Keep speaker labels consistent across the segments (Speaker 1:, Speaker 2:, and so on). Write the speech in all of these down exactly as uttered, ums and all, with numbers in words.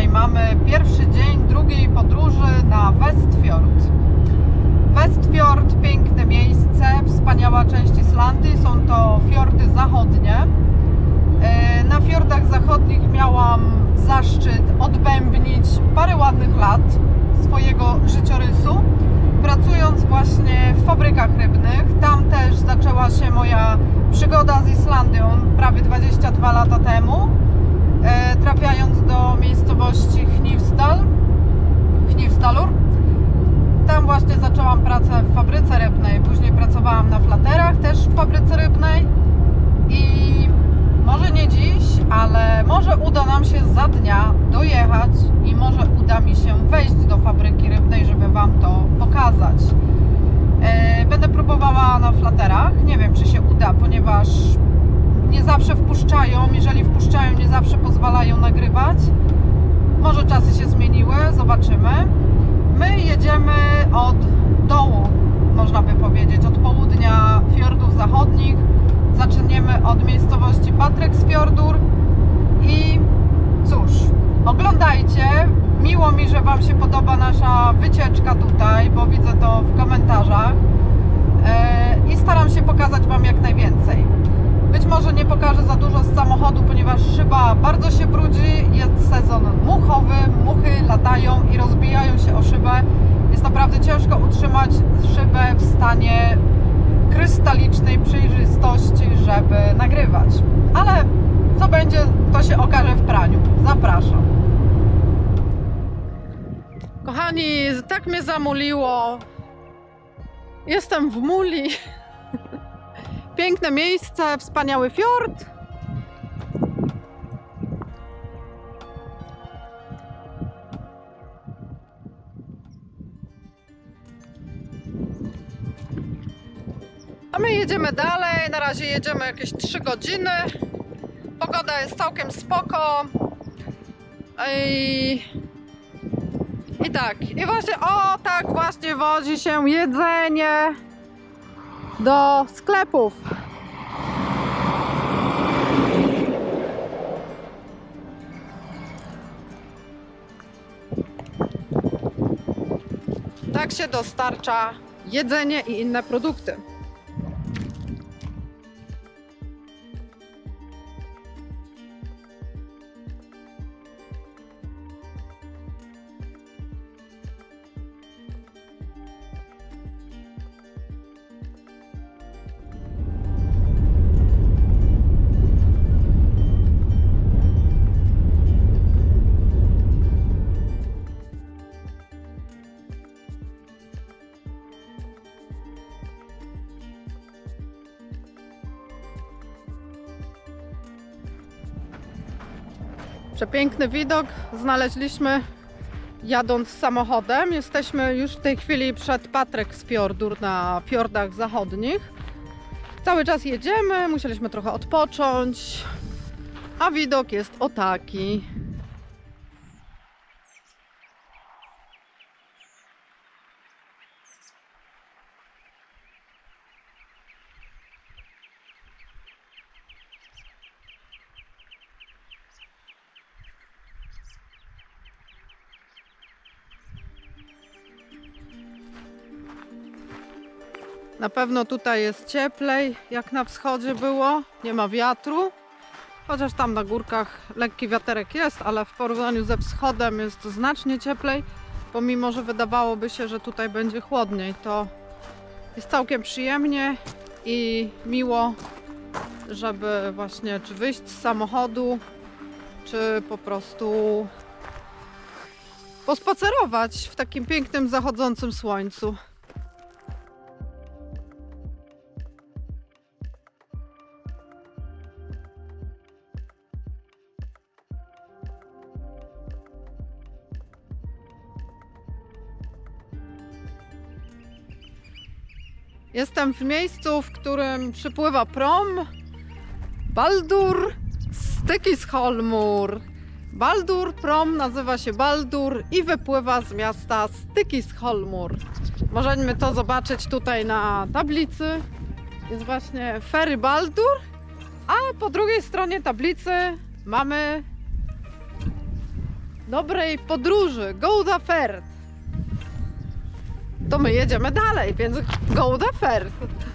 Speaker 1: Dzisiaj mamy pierwszy dzień drugiej podróży na Westfjord. Westfjord, piękne miejsce, wspaniała część Islandii, są to fiordy zachodnie. Na fiordach zachodnich miałam zaszczyt odbębnić parę ładnych lat swojego życiorysu, pracując właśnie w fabrykach rybnych. Tam też zaczęła się moja przygoda z Islandią prawie dwadzieścia dwa lata temu, trafiając do miejscowości Hnífsdal, Hnífsdalur. Tam właśnie zaczęłam pracę w fabryce rybnej, później pracowałam na flaterach też w fabryce rybnej i może nie dziś, ale może uda nam się za dnia dojechać i może uda mi się wejść do fabryki rybnej, żeby Wam to pokazać. Będę próbowała na flaterach, nie wiem czy się uda, ponieważ nie zawsze wpuszczają, jeżeli wpuszczają, nie zawsze pozwalają nagrywać. Może czasy się zmieniły, zobaczymy. My jedziemy od dołu, można by powiedzieć, od południa fiordów zachodnich. Zaczniemy od miejscowości Patreksfjörður i cóż, oglądajcie. Miło mi, że Wam się podoba nasza wycieczka tutaj, bo widzę to w komentarzach i staram się pokazać Wam jak najwięcej. Być może nie pokażę za dużo z samochodu, ponieważ szyba bardzo się brudzi, jest sezon muchowy, muchy latają i rozbijają się o szybę. Jest naprawdę ciężko utrzymać szybę w stanie krystalicznej przejrzystości, żeby nagrywać. Ale co będzie, to się okaże w praniu. Zapraszam. Kochani, tak mnie zamuliło. Jestem w Muli. Piękne miejsce, wspaniały fiord. A my jedziemy dalej, na razie jedziemy jakieś trzy godziny. Pogoda jest całkiem spoko. I, i tak, i właśnie, o tak właśnie wozi się jedzenie do sklepów. Tak się dostarcza jedzenie i inne produkty. Przepiękny widok znaleźliśmy jadąc samochodem. Jesteśmy już w tej chwili przed Patreksfjörður na fiordach zachodnich. Cały czas jedziemy, musieliśmy trochę odpocząć, a widok jest o taki. Na pewno tutaj jest cieplej, jak na wschodzie było, nie ma wiatru. Chociaż tam na górkach lekki wiaterek jest, ale w porównaniu ze wschodem jest znacznie cieplej. Pomimo, że wydawałoby się, że tutaj będzie chłodniej, to jest całkiem przyjemnie i miło, żeby właśnie czy wyjść z samochodu, czy po prostu pospacerować w takim pięknym zachodzącym słońcu. Jestem w miejscu, w którym przypływa prom Baldur Stykkishólmur. Baldur, prom nazywa się Baldur i wypływa z miasta Stykkishólmur. Możemy to zobaczyć tutaj na tablicy. Jest właśnie ferry Baldur, a po drugiej stronie tablicy mamy dobrej podróży. Gouda Fert. To my jedziemy dalej, więc Gouda Fert.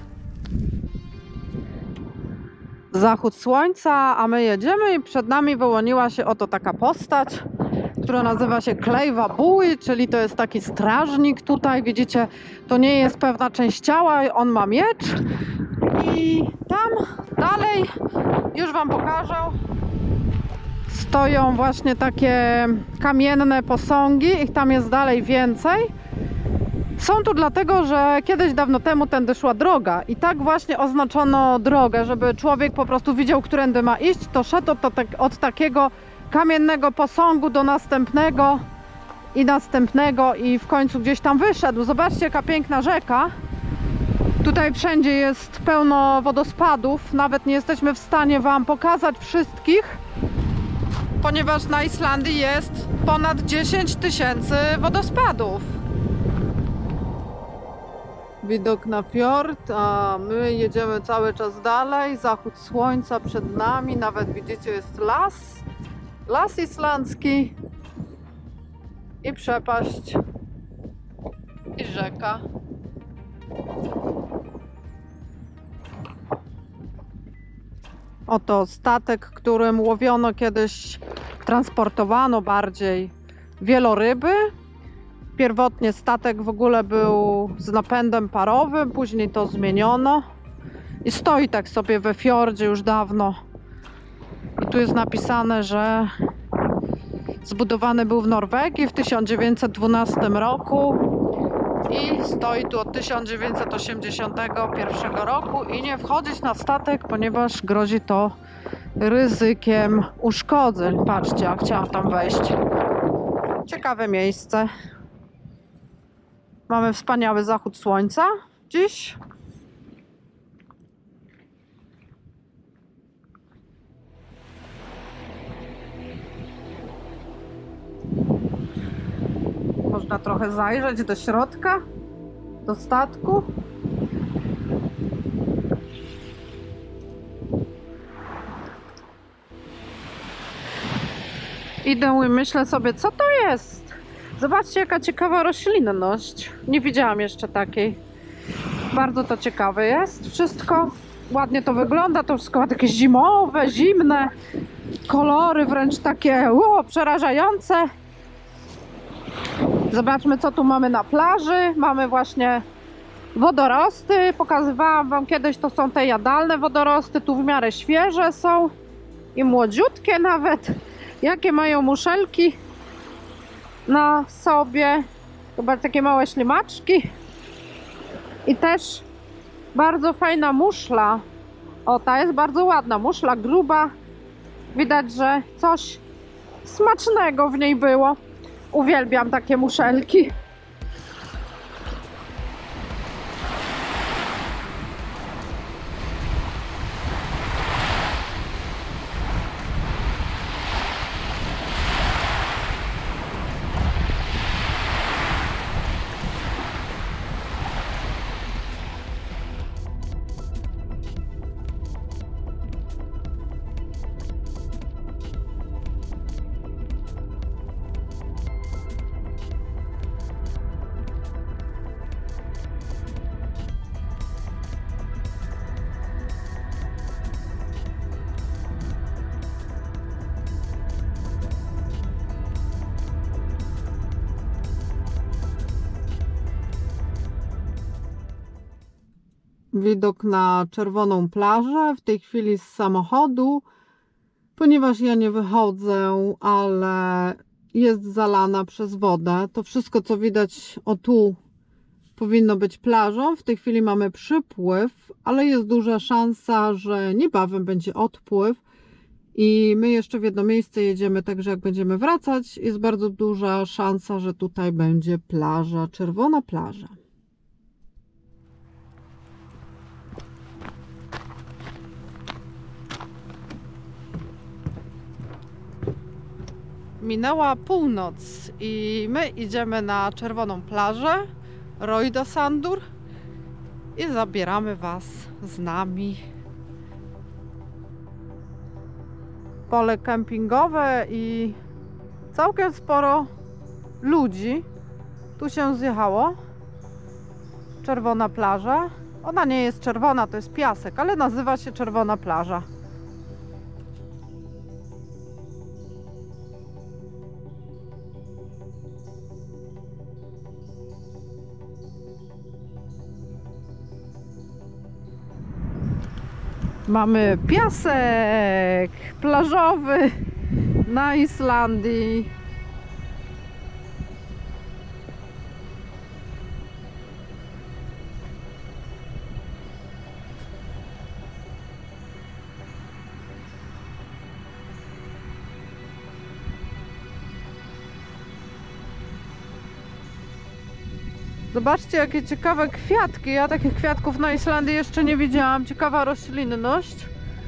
Speaker 1: Zachód słońca, a my jedziemy i przed nami wyłoniła się oto taka postać, która nazywa się Klejwa Buły, czyli to jest taki strażnik tutaj. Widzicie, to nie jest pewna część ciała, on ma miecz. I tam dalej, już wam pokażę, stoją właśnie takie kamienne posągi, ich tam jest dalej więcej. Są tu dlatego, że kiedyś dawno temu tędy szła droga i tak właśnie oznaczono drogę, żeby człowiek po prostu widział, którędy ma iść, to szedł od, od takiego kamiennego posągu do następnego i następnego i w końcu gdzieś tam wyszedł. Zobaczcie, jaka piękna rzeka. Tutaj wszędzie jest pełno wodospadów, nawet nie jesteśmy w stanie wam pokazać wszystkich, ponieważ na Islandii jest ponad dziesięć tysięcy wodospadów. Widok na fiord, a my jedziemy cały czas dalej. Zachód słońca przed nami, nawet widzicie, jest las. Las islandzki i przepaść i rzeka. Oto statek, którym łowiono kiedyś, transportowano bardziej wieloryby. Pierwotnie statek w ogóle był z napędem parowym, później to zmieniono i stoi tak sobie we fiordzie już dawno. I tu jest napisane, że zbudowany był w Norwegii w tysiąc dziewięćset dwunastym roku i stoi tu od tysiąc dziewięćset osiemdziesiątego pierwszego roku i nie wchodzić na statek, ponieważ grozi to ryzykiem uszkodzeń. Patrzcie, jak chciałam tam wejść. Ciekawe miejsce. Mamy wspaniały zachód słońca dziś. Można trochę zajrzeć do środka, do statku. Idę i myślę sobie, co to jest? Zobaczcie, jaka ciekawa roślinność. Nie widziałam jeszcze takiej. Bardzo to ciekawe jest wszystko. Ładnie to wygląda. To wszystko ma takie zimowe, zimne kolory, wręcz takie o, przerażające. Zobaczmy, co tu mamy na plaży. Mamy właśnie wodorosty. Pokazywałam wam kiedyś, to są te jadalne wodorosty. Tu w miarę świeże są i młodziutkie nawet. Jakie mają muszelki na sobie. Chyba takie małe ślimaczki. I też bardzo fajna muszla. O, ta jest bardzo ładna. Muszla gruba. Widać, że coś smacznego w niej było. Uwielbiam takie muszelki. Widok na czerwoną plażę, w tej chwili z samochodu, ponieważ ja nie wychodzę, ale jest zalana przez wodę. To wszystko, co widać o tu, powinno być plażą. W tej chwili mamy przypływ, ale jest duża szansa, że niebawem będzie odpływ i my jeszcze w jedno miejsce jedziemy, także jak będziemy wracać, jest bardzo duża szansa, że tutaj będzie plaża, czerwona plaża. Minęła północ i my idziemy na czerwoną plażę Rauðasandur i zabieramy was z nami. Pole kempingowe i całkiem sporo ludzi tu się zjechało. Czerwona plaża. Ona nie jest czerwona, to jest piasek, ale nazywa się Czerwona Plaża. Mamy piasek plażowy na Islandii. Zobaczcie, jakie ciekawe kwiatki. Ja takich kwiatków na Islandii jeszcze nie widziałam. Ciekawa roślinność.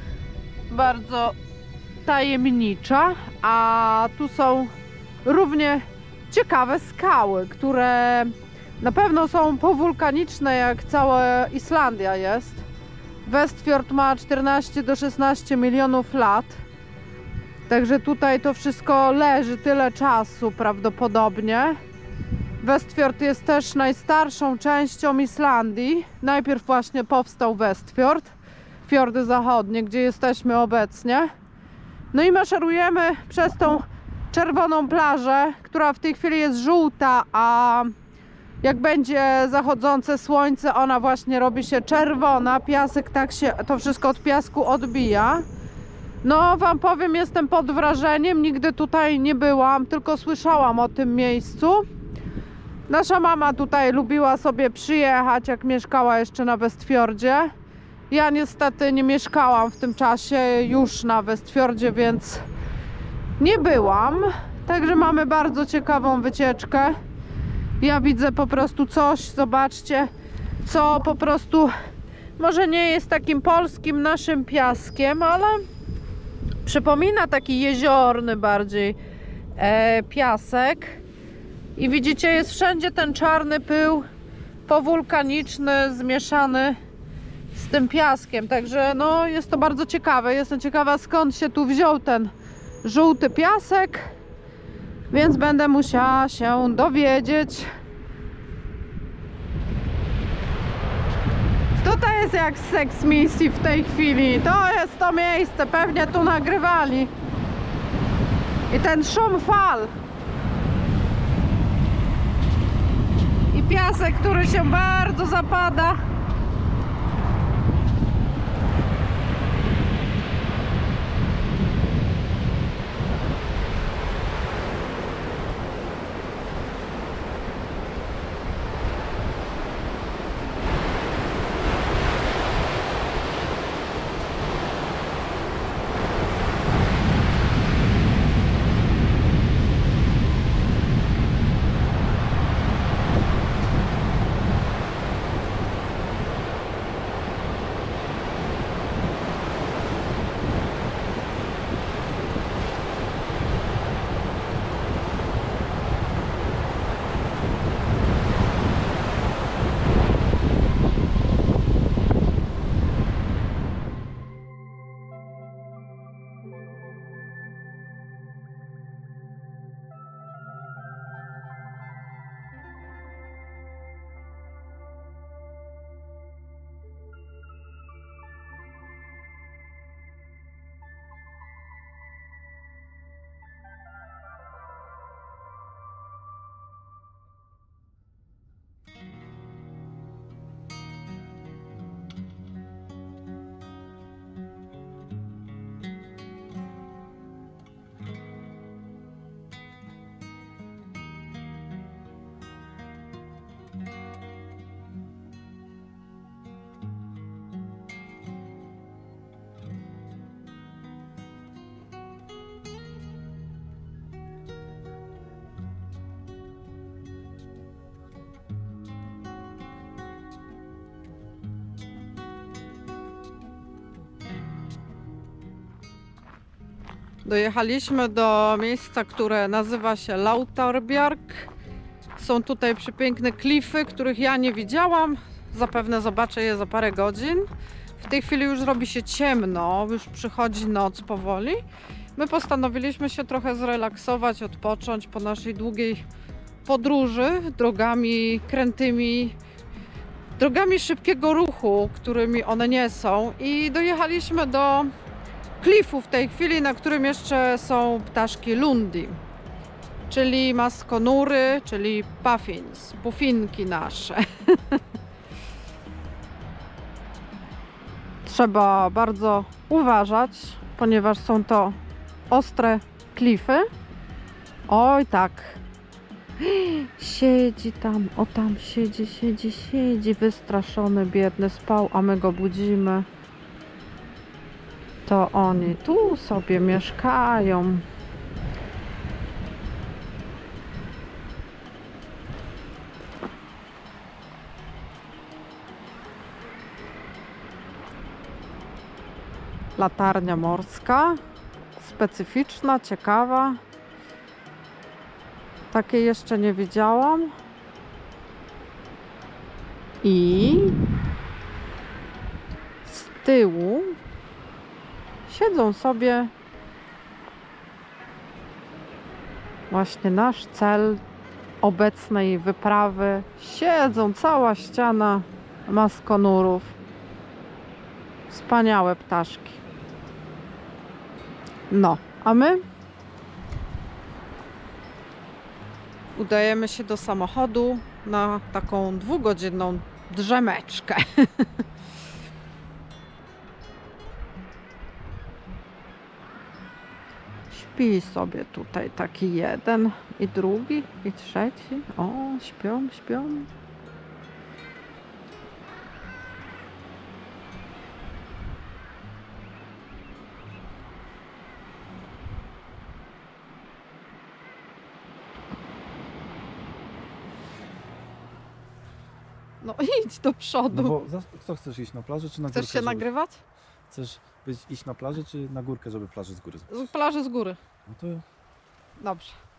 Speaker 1: Bardzo tajemnicza. A tu są równie ciekawe skały, które na pewno są powulkaniczne, jak cała Islandia jest. Westfjord ma czternaście do szesnastu milionów lat. Także tutaj to wszystko leży tyle czasu prawdopodobnie. Westfjord jest też najstarszą częścią Islandii. Najpierw właśnie powstał Westfjord, fiordy zachodnie, gdzie jesteśmy obecnie. No i maszerujemy przez tą czerwoną plażę, która w tej chwili jest żółta, a jak będzie zachodzące słońce, ona właśnie robi się czerwona. Piasek, tak się to wszystko od piasku odbija. No wam powiem, jestem pod wrażeniem. Nigdy tutaj nie byłam, tylko słyszałam o tym miejscu. Nasza mama tutaj lubiła sobie przyjechać, jak mieszkała jeszcze na Westfjordzie. Ja niestety nie mieszkałam w tym czasie już na Westfjordzie, więc nie byłam. Także mamy bardzo ciekawą wycieczkę. Ja widzę po prostu coś, zobaczcie, co po prostu może nie jest takim polskim naszym piaskiem, ale przypomina taki jeziorny bardziej e, piasek. I widzicie, jest wszędzie ten czarny pył powulkaniczny zmieszany z tym piaskiem. Także no, jest to bardzo ciekawe. Jestem ciekawa, skąd się tu wziął ten żółty piasek, więc będę musiała się dowiedzieć. Tutaj jest jak z Sex Misji w tej chwili. To jest to miejsce, pewnie tu nagrywali. I ten szum fal. I piasek, który się bardzo zapada. Dojechaliśmy do miejsca, które nazywa się Lauterbjerg. Są tutaj przepiękne klify, których ja nie widziałam. Zapewne zobaczę je za parę godzin. W tej chwili już robi się ciemno, już przychodzi noc powoli. My postanowiliśmy się trochę zrelaksować, odpocząć po naszej długiej podróży drogami krętymi, drogami szybkiego ruchu, którymi one nie są, i dojechaliśmy do klifu w tej chwili, na którym jeszcze są ptaszki lundi, czyli maskonury, czyli puffins, pufinki nasze. Trzeba bardzo uważać, ponieważ są to ostre klify. Oj tak. Siedzi tam, o tam siedzi, siedzi, siedzi, wystraszony, biedny, spał, a my go budzimy. To oni tu sobie mieszkają. Latarnia morska, specyficzna, ciekawa. Takiej jeszcze nie widziałam. I z tyłu siedzą sobie właśnie nasz cel obecnej wyprawy. Siedzą cała ściana maskonurów. Wspaniałe ptaszki. No, a my udajemy się do samochodu na taką dwugodzinną drzemeczkę. Śpi sobie tutaj taki jeden i drugi i trzeci. O, śpią, śpią. No idź do przodu.
Speaker 2: No bo za- co chcesz iść na plażę czy na
Speaker 1: Chcesz
Speaker 2: górkę?
Speaker 1: się
Speaker 2: żeby...
Speaker 1: nagrywać?
Speaker 2: Chcesz być, iść na plażę czy na górkę, żeby plażę z góry zobaczyć?
Speaker 1: Z plaży z góry.
Speaker 2: No to
Speaker 1: Dobrze.